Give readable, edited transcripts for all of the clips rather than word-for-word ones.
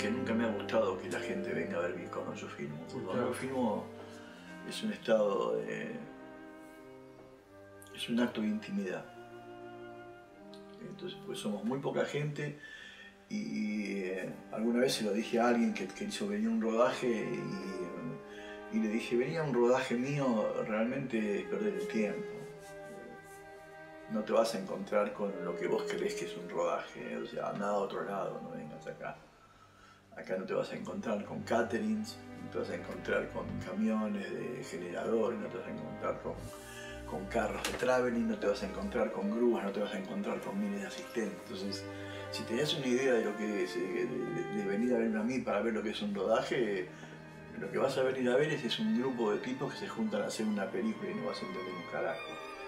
que nunca me ha gustado que la gente venga a ver cómo yo filmo. Cuando yo filmo es un estado de... es un acto de intimidad. Entonces, pues somos muy poca gente y alguna vez se lo dije a alguien que hizo venir un rodaje y le dije, venía un rodaje mío, realmente es perder el tiempo. No te vas a encontrar con lo que vos crees que es un rodaje, o sea, anda a otro lado, no vengas acá. Acá no te vas a encontrar con caterings, no te vas a encontrar con camiones de generadores, no te vas a encontrar con carros de traveling, no te vas a encontrar con grúas, no te vas a encontrar con miles de asistentes. Entonces, si tenías una idea de lo que es, de venir a verme a mí para ver lo que es un rodaje, lo que vas a venir a ver es un grupo de tipos que se juntan a hacer una película y no vas a entender un carajo.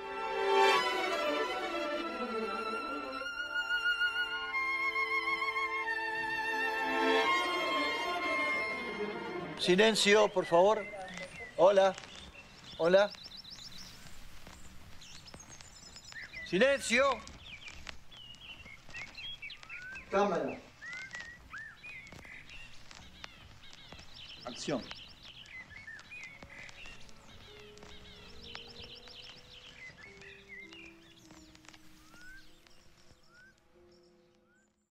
Silencio, por favor. Hola. Hola. Silencio. Cámara. Acción.